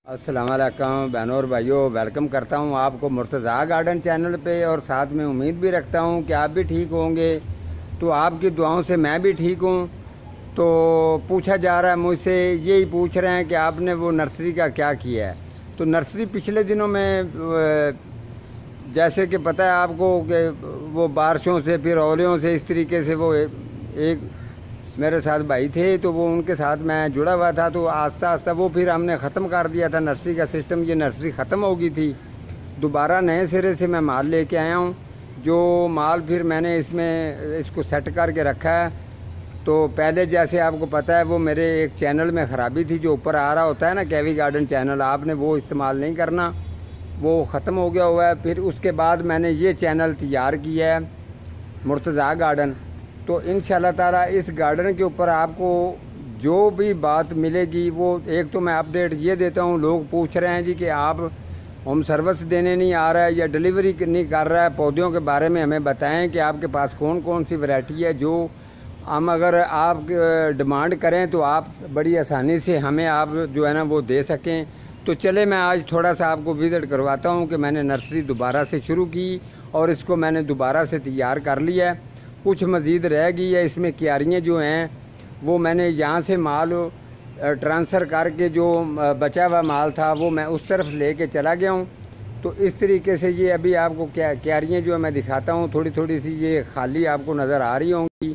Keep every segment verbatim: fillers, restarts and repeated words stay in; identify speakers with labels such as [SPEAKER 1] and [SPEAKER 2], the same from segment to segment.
[SPEAKER 1] अस्सलाम वालेकुम बहनों और भाइयों, वेलकम करता हूं आपको मुर्तज़ा गार्डन चैनल पे। और साथ में उम्मीद भी रखता हूं कि आप भी ठीक होंगे। तो आपकी दुआओं से मैं भी ठीक हूं। तो पूछा जा रहा है मुझसे, यही पूछ रहे हैं कि आपने वो नर्सरी का क्या किया है। तो नर्सरी पिछले दिनों में जैसे कि पता है आपको कि वो बारिशों से फिर ओलियों से इस तरीके से वो एक मेरे साथ भाई थे, तो वो उनके साथ मैं जुड़ा हुआ था। तो आस्ता आस्ता वो फिर हमने ख़त्म कर दिया था नर्सरी का सिस्टम। ये नर्सरी ख़त्म हो गई थी, दोबारा नए सिरे से मैं माल लेके आया हूँ। जो माल फिर मैंने इसमें इसको सेट करके रखा है। तो पहले जैसे आपको पता है वो मेरे एक चैनल में ख़राबी थी, जो ऊपर आ रहा होता है ना केवी गार्डन चैनल, आपने वो इस्तेमाल नहीं करना, वो ख़त्म हो गया हुआ है। फिर उसके बाद मैंने ये चैनल तैयार किया है मुर्तज़ा गार्डन। तो इंशाल्लाह ताला इस गार्डन के ऊपर आपको जो भी बात मिलेगी वो एक तो मैं अपडेट ये देता हूँ। लोग पूछ रहे हैं जी कि आप होम सर्विस देने नहीं आ रहा है या डिलीवरी नहीं कर रहा है पौधों के बारे में, हमें बताएं कि आपके पास कौन कौन सी वैरायटी है जो हम अगर आप डिमांड करें तो आप बड़ी आसानी से हमें आप जो है ना वो दे सकें। तो चले मैं आज थोड़ा सा आपको विज़िट करवाता हूँ कि मैंने नर्सरी दोबारा से शुरू की और इसको मैंने दोबारा से तैयार कर लिया है। कुछ मज़ीद रह गई है, इसमें क्यारियाँ जो हैं वो मैंने यहाँ से माल ट्रांसफ़र करके जो बचा हुआ माल था वो मैं उस तरफ लेके चला गया हूँ। तो इस तरीके से ये अभी आपको क्या क्यारियाँ जो है मैं दिखाता हूँ, थोड़ी थोड़ी सी ये खाली आपको नज़र आ रही होंगी।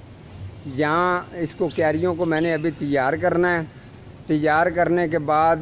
[SPEAKER 1] यहाँ इसको क्यारियों को मैंने अभी तैयार करना है। तैयार करने के बाद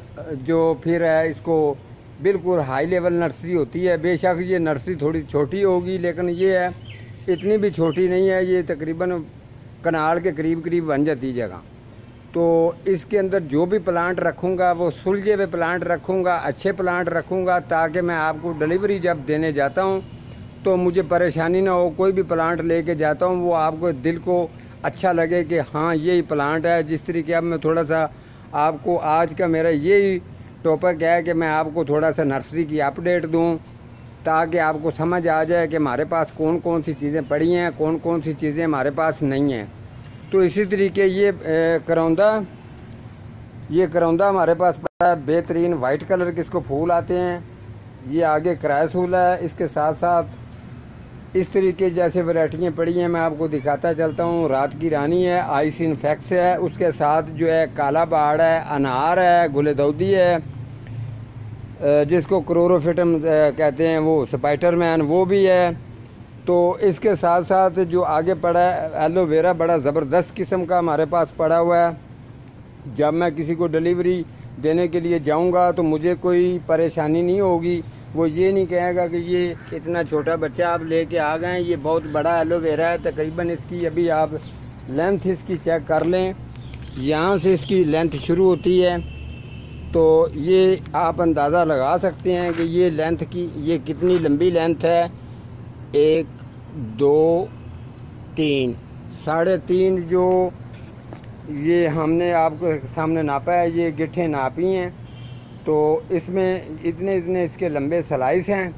[SPEAKER 1] जो फिर है इसको बिल्कुल हाई लेवल नर्सरी होती है। बेशक ये नर्सरी थोड़ी छोटी होगी लेकिन ये है इतनी भी छोटी नहीं है, ये तकरीबन कनाल के करीब करीब बन जाती जगह। तो इसके अंदर जो भी प्लांट रखूँगा वो सुलझे हुए प्लांट रखूँगा, अच्छे प्लांट रखूँगा, ताकि मैं आपको डिलीवरी जब देने जाता हूँ तो मुझे परेशानी ना हो। कोई भी प्लांट लेके जाता हूँ वो आपको दिल को अच्छा लगे कि हाँ यही प्लांट है। जिस तरीके अब मैं थोड़ा सा आपको आज का मेरा यही टॉपिक है कि मैं आपको थोड़ा सा नर्सरी की अपडेट दूँ, ताकि आपको समझ आ जाए कि हमारे पास कौन कौन सी चीज़ें पड़ी हैं, कौन कौन सी चीज़ें हमारे पास नहीं हैं। तो इसी तरीके ये करौंदा ये करौंदा हमारे पास पड़ा है, बेहतरीन वाइट कलर के इसको फूल आते हैं। ये आगे क्राइसूल है। इसके साथ साथ इस तरीके जैसे वैरायटियाँ पड़ी हैं मैं आपको दिखाता चलता हूँ। रात की रानी है, आइस इनफेक्स है, उसके साथ जो है काला बाड़ है, अनार है, गुलेदौदी है, जिसको क्लोरोफिटम कहते हैं, वो स्पाइडरमैन वो भी है। तो इसके साथ साथ जो आगे पड़ा है एलोवेरा, बड़ा ज़बरदस्त किस्म का हमारे पास पड़ा हुआ है। जब मैं किसी को डिलीवरी देने के लिए जाऊंगा तो मुझे कोई परेशानी नहीं होगी। वो ये नहीं कहेगा कि ये इतना छोटा बच्चा आप लेके आ गए, ये बहुत बड़ा एलोवेरा है। तकरीबन इसकी अभी आप लेंथ इसकी चेक कर लें, यहाँ से इसकी लेंथ शुरू होती है। तो ये आप अंदाज़ा लगा सकते हैं कि ये लेंथ की ये कितनी लंबी लेंथ है। एक दो तीन साढ़े तीन जो ये हमने आपको सामने नापा है, ये गिट्ठें नापी हैं। तो इसमें इतने इतने इसके लंबे स्लाइस हैं।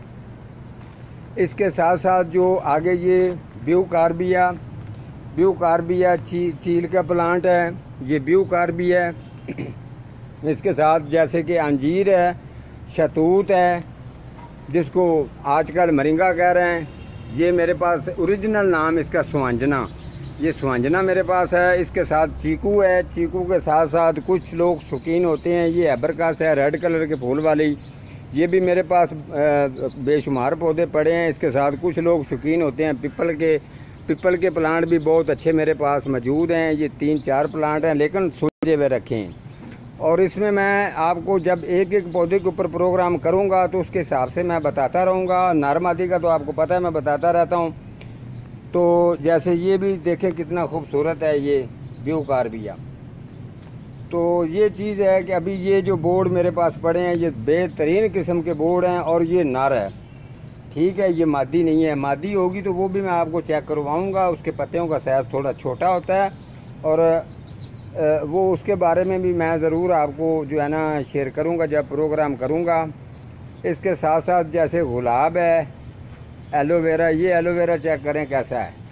[SPEAKER 1] इसके साथ साथ जो आगे ये ब्यू कार्बिया ब्यू कार्बिया ची, चील का प्लांट है, ये ब्यू कार्बिया है। इसके साथ जैसे कि अंजीर है, शतूत है, जिसको आजकल मरिंगा कह रहे हैं। ये मेरे पास ओरिजिनल नाम इसका सुहांजना, ये सुहांजना मेरे पास है। इसके साथ चीकू है। चीकू के साथ साथ कुछ लोग शौकीन होते हैं, ये एबरकास है, रेड कलर के फूल वाली, ये भी मेरे पास बेशुमार पौधे पड़े हैं। इसके साथ कुछ लोग शौकीन होते हैं पिपल के पिपल के प्लांट भी बहुत अच्छे मेरे पास मौजूद हैं। ये तीन चार प्लांट हैं लेकिन सुलझे हुए रखे हैं। और इसमें मैं आपको जब एक एक पौधे के ऊपर प्रोग्राम करूंगा तो उसके हिसाब से मैं बताता रहूँगा। नारमादी का तो आपको पता है मैं बताता रहता हूँ। तो जैसे ये भी देखें कितना खूबसूरत है ये ब्यू कार्बिया। तो ये चीज़ है कि अभी ये जो बोर्ड मेरे पास पड़े हैं ये बेहतरीन किस्म के बोर्ड हैं और ये नर है, ठीक है, ये मादी नहीं है। मादी होगी तो वो भी मैं आपको चेक करवाऊँगा। उसके पत्तियों का साइज़ थोड़ा छोटा होता है और वो उसके बारे में भी मैं ज़रूर आपको जो है ना शेयर करूँगा जब प्रोग्राम करूँगा। इसके साथ साथ जैसे गुलाब है, एलोवेरा, ये एलोवेरा चेक करें कैसा है।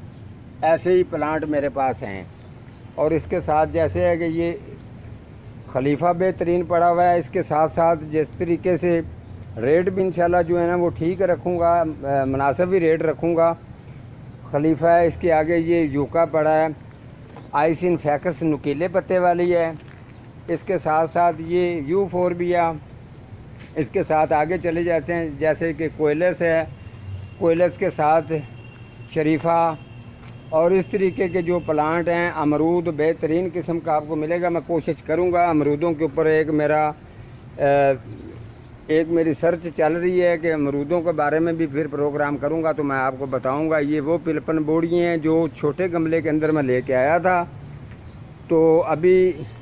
[SPEAKER 1] ऐसे ही प्लांट मेरे पास हैं। और इसके साथ जैसे है कि ये खलीफा बेहतरीन पड़ा हुआ है। इसके साथ साथ जिस तरीके से रेट भी इंशाल्लाह जो है ना वो ठीक रखूँगा, मुनासिब ही रेट रखूँगा। खलीफा है, इसके आगे ये यूका पड़ा है, आइसिन फैकस नुकीले पत्ते वाली है। इसके साथ साथ ये यू फोर भी है। इसके साथ आगे चले जाते हैं जैसे कि कोयलस है, कोयलस के साथ शरीफा और इस तरीके के जो प्लांट हैं। अमरूद बेहतरीन किस्म का आपको मिलेगा। मैं कोशिश करूंगा अमरूदों के ऊपर एक मेरा एक मेरी सर्च चल रही है कि अमरूदों के बारे में भी फिर प्रोग्राम करूंगा तो मैं आपको बताऊंगा। ये वो पिलपन बोड़ी हैं जो छोटे गमले के अंदर मैं लेके आया था। तो अभी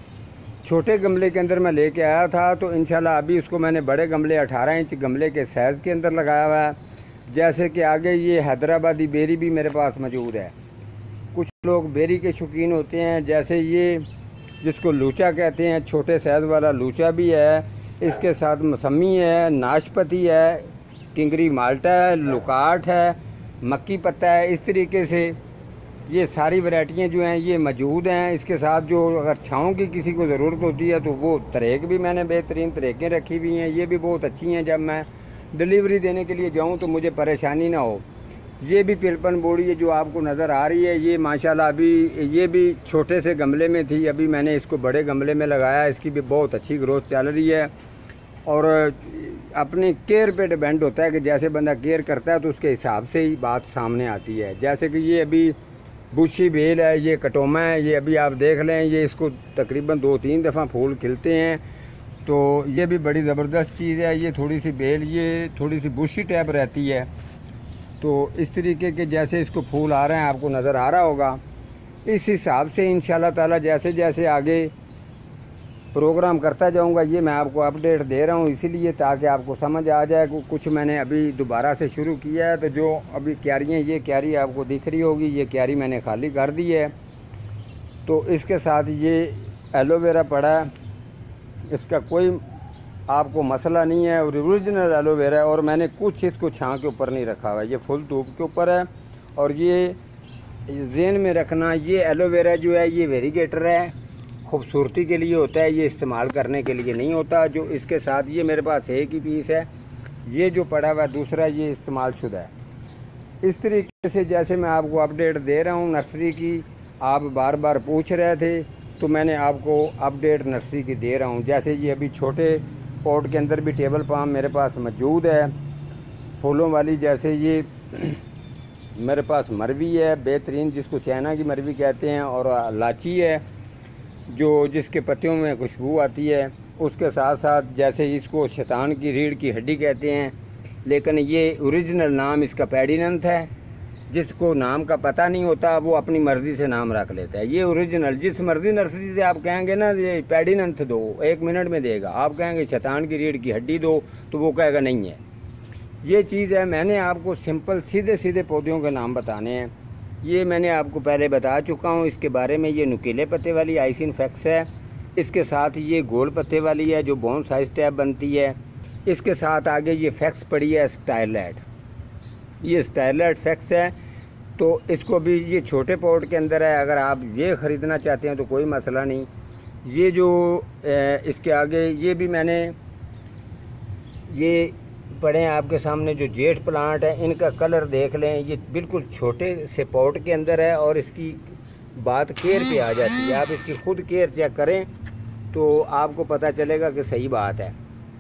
[SPEAKER 1] छोटे गमले के अंदर मैं लेके आया था तो इंशाल्लाह अभी उसको मैंने बड़े गमले अठारह इंच गमले के साइज़ के अंदर लगाया हुआ है। जैसे कि आगे ये हैदराबादी बेरी भी मेरे पास मौजूद है। कुछ लोग बेरी के शौकीन होते हैं, जैसे ये जिसको लूचा कहते हैं, छोटे साइज़ वाला लूचा भी है। इसके साथ मौसमी है, नाशपति है, किंगरी माल्टा है, लुकाट है, मक्की पत्ता है। इस तरीके से ये सारी वैरायटियाँ जो हैं ये मौजूद हैं। इसके साथ जो अगर छाँव की किसी को ज़रूरत होती है तो वो तरेक भी मैंने बेहतरीन तरेकें रखी हुई हैं। ये भी बहुत अच्छी हैं, जब मैं डिलीवरी देने के लिए जाऊँ तो मुझे परेशानी ना हो। ये भी पिलपन बोड़ी है जो आपको नज़र आ रही है। ये माशाल्लाह अभी ये भी छोटे से गमले में थी, अभी मैंने इसको बड़े गमले में लगाया। इसकी भी बहुत अच्छी ग्रोथ चल रही है और अपनी केयर पे डिपेंड होता है कि जैसे बंदा केयर करता है तो उसके हिसाब से ही बात सामने आती है। जैसे कि ये अभी बुशी बेल है, ये कटोमा है, ये अभी आप देख लें, ये इसको तकरीबन दो तीन दफ़ा फूल खिलते हैं। तो ये भी बड़ी ज़बरदस्त चीज़ है। ये थोड़ी सी बेल ये थोड़ी सी बुशी टाइप रहती है। तो इस तरीके के जैसे इसको फूल आ रहे हैं आपको नज़र आ रहा होगा। इस हिसाब से इंशाल्लाह ताला जैसे जैसे आगे प्रोग्राम करता जाऊंगा ये मैं आपको अपडेट दे रहा हूँ, इसीलिए ताकि आपको समझ आ जाए। कुछ मैंने अभी दोबारा से शुरू किया है। तो जो अभी क्यारियाँ, ये क्यारी आपको दिख रही होगी, ये क्यारी मैंने खाली कर दी है। तो इसके साथ ये एलोवेरा पड़ा है, इसका कोई आपको मसला नहीं है और ओरिजिनल एलोवेरा है। और मैंने कुछ इसको छाँ के ऊपर नहीं रखा हुआ है, ये फुल धूप के ऊपर है। और ये ज़हन में रखना, ये एलोवेरा जो है ये वेरीगेटर है, खूबसूरती के लिए होता है, ये इस्तेमाल करने के लिए नहीं होता। जो इसके साथ ये मेरे पास एक ही पीस है, ये जो पड़ा हुआ है दूसरा ये इस्तेमाल शुदा है। इस तरीके से जैसे मैं आपको अपडेट दे रहा हूँ नर्सरी की, आप बार बार पूछ रहे थे तो मैंने आपको अपडेट नर्सरी की दे रहा हूँ। जैसे ये अभी छोटे पॉट के अंदर भी टेबल पाम मेरे पास मौजूद है फूलों वाली। जैसे ये मेरे पास मरवी है बेहतरीन, जिसको चाइना की मरवी कहते हैं, और लाची है जो जिसके पत्तियों में खुशबू आती है। उसके साथ साथ जैसे इसको शैतान की रीढ़ की हड्डी कहते हैं, लेकिन ये ओरिजिनल नाम इसका पैडीनंथ है। जिसको नाम का पता नहीं होता वो अपनी मर्ज़ी से नाम रख लेता है। ये ओरिजिनल जिस मर्ज़ी नर्सरी से आप कहेंगे ना ये पैडीनंथ दो, एक मिनट में देगा। आप कहेंगे शैतान की रीढ़ की हड्डी दो तो वो कहेगा नहीं है। ये चीज़ है, मैंने आपको सिंपल सीधे सीधे पौधों के नाम बताने हैं। ये मैंने आपको पहले बता चुका हूँ इसके बारे में। ये नुकीले पत्ते वाली आइसिन फैक्स है। इसके साथ ये गोल पत्ते वाली है जो बोन साइज टैप बनती है। इसके साथ आगे ये फैक्स पड़ी है स्टाइलैट, ये स्टाइलैट फैक्स है। तो इसको भी ये छोटे पॉट के अंदर है, अगर आप ये ख़रीदना चाहते हैं तो कोई मसला नहीं। ये जो इसके आगे ये भी मैंने ये पड़े हैं आपके सामने जो जेट प्लांट है, इनका कलर देख लें। ये बिल्कुल छोटे से पॉट के अंदर है और इसकी बात केयर पे आ जाती है। आप इसकी खुद केयर चेक करें तो आपको पता चलेगा कि सही बात है।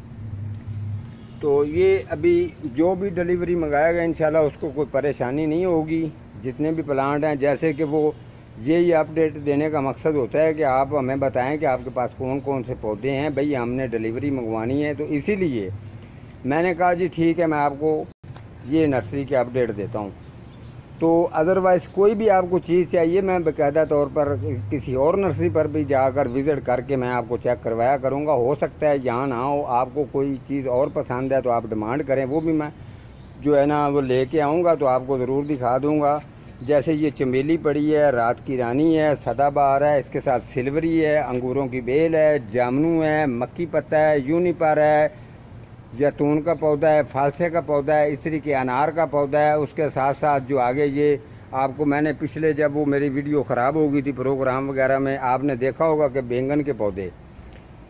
[SPEAKER 1] तो ये अभी जो भी डिलीवरी मंगाएगा इंशाल्लाह उसको कोई परेशानी नहीं होगी। जितने भी प्लांट हैं, जैसे कि वो यही अपडेट देने का मकसद होता है कि आप हमें बताएं कि आपके पास कौन कौन से पौधे हैं। भाई हमने डिलीवरी मंगवानी है, तो इसीलिए मैंने कहा जी ठीक है मैं आपको ये नर्सरी के अपडेट देता हूँ। तो अदरवाइज़ कोई भी आपको चीज़ चाहिए मैं बाकायदा तौर पर किसी और नर्सरी पर भी जाकर विज़िट करके मैं आपको चेक करवाया करूँगा। हो सकता है यहाँ ना हो, आपको कोई चीज़ और पसंद है तो आप डिमांड करें, वो भी मैं जो है ना वो लेके आऊँगा तो आपको ज़रूर दिखा दूँगा। जैसे ये चमेली पड़ी है, रात की रानी है, सदाबहार है, इसके साथ सिल्वरी है, अंगूरों की बेल है, जामनू है, मक्की पत्ता है, यूनिपर है, जैतून का पौधा है, फालसे का पौधा है, इस तरीके अनार का पौधा है। उसके साथ साथ जो आगे ये आपको मैंने पिछले जब वो मेरी वीडियो ख़राब हो गई थी प्रोग्राम वगैरह में, आपने देखा होगा कि बैंगन के पौधे,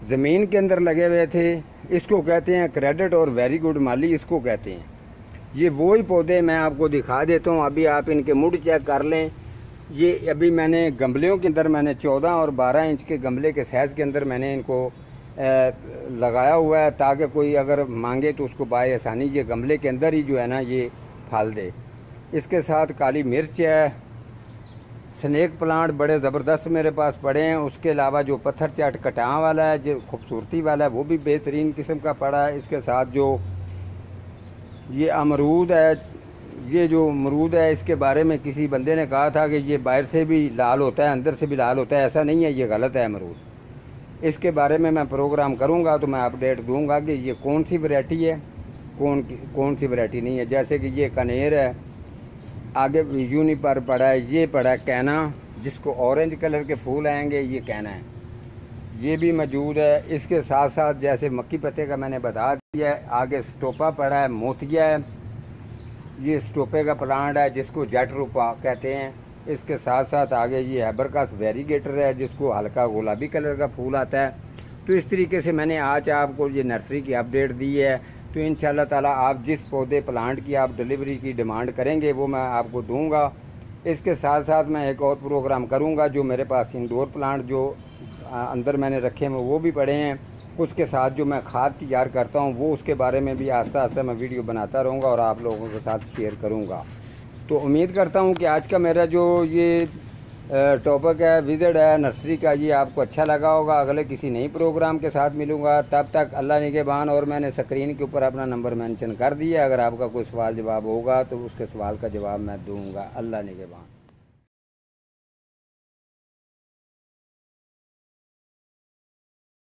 [SPEAKER 1] ज़मीन के अंदर लगे हुए थे, इसको कहते हैं क्रेडिट और वेरी गुड माली इसको कहते हैं। ये वो ही पौधे मैं आपको दिखा देता हूँ। अभी आप इनके मुड़ चेक कर लें। ये अभी मैंने गमलों के अंदर मैंने चौदह और बारह इंच के गमले के साइज़ के अंदर मैंने इनको लगाया हुआ है, ताकि कोई अगर मांगे तो उसको बाय आसानी ये गमले के अंदर ही जो है ना ये फल दे। इसके साथ काली मिर्च है, स्नेक प्लांट बड़े ज़बरदस्त मेरे पास पड़े हैं। उसके अलावा जो पत्थर चाट कटां वाला है, जो खूबसूरती वाला है, वो भी बेहतरीन किस्म का पड़ा है। इसके साथ जो ये अमरूद है, ये जो अमरूद है इसके बारे में किसी बंदे ने कहा था कि ये बाहर से भी लाल होता है अंदर से भी लाल होता है। ऐसा नहीं है, ये गलत है अमरूद। इसके बारे में मैं प्रोग्राम करूँगा तो मैं अपडेट दूँगा कि ये कौन सी वैरायटी है, कौन कौन सी वैरायटी नहीं है। जैसे कि ये कनेर है, आगे यूनिपर पड़ा है, ये पड़ा है कैना जिसको ऑरेंज कलर के फूल आएंगे, ये कैना है, ये भी मौजूद है। इसके साथ साथ जैसे मक्की पत्ते का मैंने बता दिया है, आगे स्टोपा पड़ा है, मोतिया है, ये स्टोपे का प्लांट है जिसको जेट रूपा कहते हैं। इसके साथ साथ आगे ये हैबरकास वेरीगेटर है जिसको हल्का गुलाबी कलर का फूल आता है। तो इस तरीके से मैंने आज आपको ये नर्सरी की अपडेट दी है। तो इंशाल्लाह ताला आप जिस पौधे प्लांट की आप डिलीवरी की डिमांड करेंगे वो मैं आपको दूंगा। इसके साथ साथ मैं एक और प्रोग्राम करूंगा। जो मेरे पास इंडोर प्लांट जो अंदर मैंने रखे हैं वो भी पड़े हैं, उसके साथ जो मैं खाद तैयार करता हूं वो उसके बारे में भी आस्ता आस्ता मैं वीडियो बनाता रहूँगा और आप लोगों के साथ शेयर करूँगा। तो उम्मीद करता हूँ कि आज का मेरा जो ये टॉपिक है, विजिट है नर्सरी का, ये आपको अच्छा लगा होगा। अगले किसी नई प्रोग्राम के साथ मिलूँगा, तब तक अल्लाह निगहबान। और मैंने स्क्रीन के ऊपर अपना नंबर मेंशन कर दिया, अगर आपका कोई सवाल जवाब होगा तो उसके सवाल का जवाब मैं दूँगा। अल्लाह निगहबान।